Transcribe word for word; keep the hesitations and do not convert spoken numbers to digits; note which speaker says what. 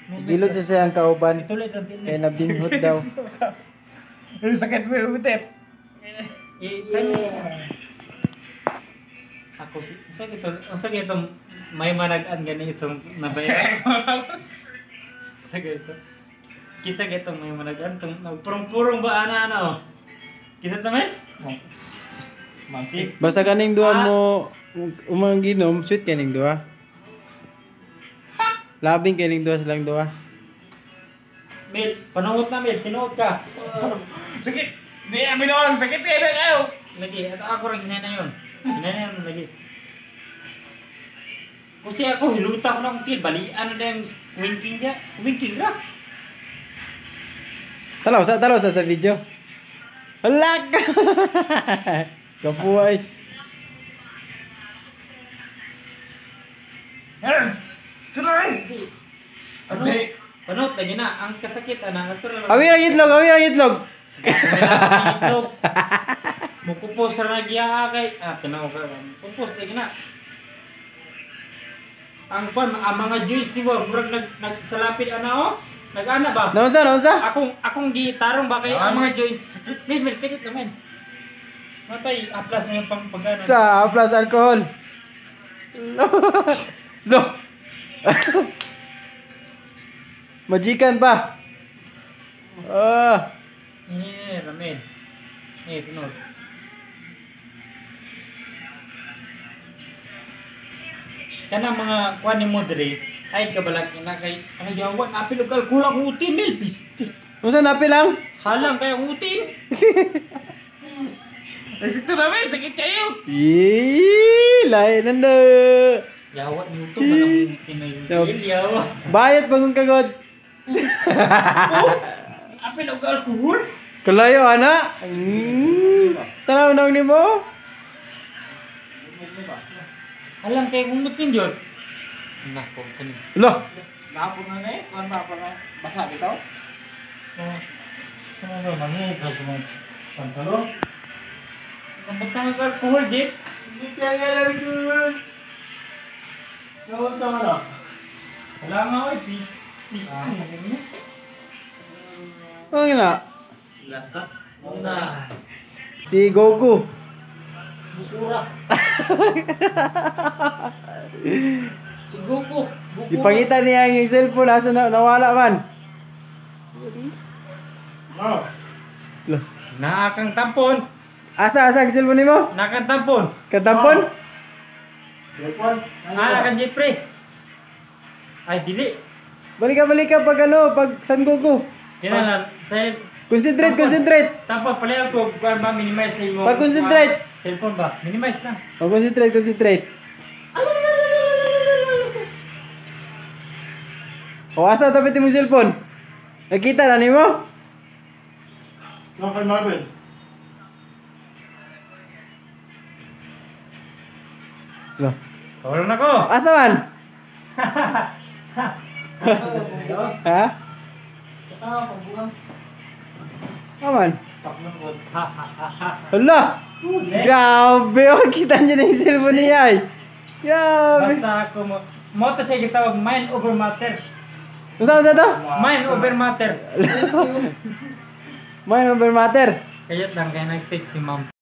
Speaker 1: Gilod sa siyang kauban.
Speaker 2: Ituloy ang tinik.
Speaker 1: Kaya nabinghot daw.
Speaker 3: Ang sakit mo yung bitit.
Speaker 2: Eh, kanya. Ako, sa ito, sa ito, may managaan gani itong nabayaran. Sa ito. Kisa ito may managaan itong purong-purong ba ana-ana oh. Kisa ito men? Mansi.
Speaker 1: Basta kaning duha mo umang ginom, sweet kaning duha. Labing kaning duha silang duha.
Speaker 2: Mil, panuot na Mil, pinuot ka.
Speaker 3: Sakit. Di na binuang. Sakit kayo na kayo.
Speaker 2: Lagi, ito ako rin hinay na yun. Hinay na yun lagi. Kasi ako, hiluta ko ng kil, balian na yung winking niya. Winking ka.
Speaker 1: Talaw sa talaw sa sa video. Halak. Kapuay.
Speaker 3: Tuloy.
Speaker 2: Ano? Panot, lagi na. Ang kasakit, ana.
Speaker 1: Awi ang itlog, awi ang itlog.
Speaker 2: Itlog. Mukupos na nagya kay. Ah, tinaw ka. Kupos, lagi na. Ang pan, ang mga juice di ba, murag nag nagsalapit ana oh. Nag-ana ba?
Speaker 1: Naon sa, naon sa?
Speaker 2: Akong akong gitarong ba kay ang mga joints. May may tikit naman. Matay, aplas na yung pang pagana.
Speaker 1: Sa plus alcohol. No. Majikan pa. Ah.
Speaker 2: Eh, ramen. Eh, tinod. Kana mga kuan ni mo diri ay kabalag ina kay ang yawan apil ug kulang utin mil pisti.
Speaker 1: Unsa napi lang?
Speaker 2: Halang kay utin.
Speaker 3: Sakit na may. Sakit kayo.
Speaker 1: Ih, lain nanda.
Speaker 2: Yawan yuto man ang utin na
Speaker 1: No.
Speaker 2: yun. Yawa.
Speaker 1: Bayad pa kung kagod.
Speaker 2: Oh, apil ug alcohol.
Speaker 1: Kalayo ana. Mm. Tanaw nang nimo.
Speaker 2: Halang kay utin jud. Nako kani.
Speaker 1: Lo.
Speaker 3: Napon na na eh. Kuan pa pa na. Basa bitaw.
Speaker 2: Oh. Ano ba mani ka sa pantalon? Ang butang ug alcohol jit.
Speaker 3: Hindi kaya nga lang yun.
Speaker 2: Gawin sa ano? Wala nga oy, pi. Pi.
Speaker 1: Ano nga?
Speaker 2: Lasa. Una.
Speaker 1: Si Goku.
Speaker 2: Bukura. Si Goku. Goku.
Speaker 1: Ipangita niya yung cellphone asa na nawala man.
Speaker 2: Oh.
Speaker 1: Lo.
Speaker 2: Nakakang tampon.
Speaker 1: Asa asa ang cellphone nimo?
Speaker 2: Nakakang tampon.
Speaker 1: Katampon?
Speaker 3: Cellphone.
Speaker 2: Ah, nakakang Jeffrey. Ay, dili.
Speaker 1: Balik ka balik ka pag ano, pag San Goku.
Speaker 2: Kailangan sa
Speaker 1: Concentrate, concentrate.
Speaker 2: tampon pala ko kuan ba minimize sa imo.
Speaker 1: Pag-concentrate.
Speaker 2: ah, Cellphone ba? Minimize na.
Speaker 1: Oh, concentrate, concentrate. O asa tapit mo cellphone? Nakita na nimo?
Speaker 3: Ano kay Marvel?
Speaker 1: Lo.
Speaker 2: Wala na ko.
Speaker 1: Asa man? Ha? Aman. Hala. Grabe, oh, kita niyo na yung cellphone niya ay. Grabe.
Speaker 2: Basta ako mo. Mo to siya gitawag mind over matter.
Speaker 1: Usa usa to?
Speaker 2: Mind over matter.
Speaker 1: May number matter.
Speaker 2: Kaya lang kaya nag-text si ma'am.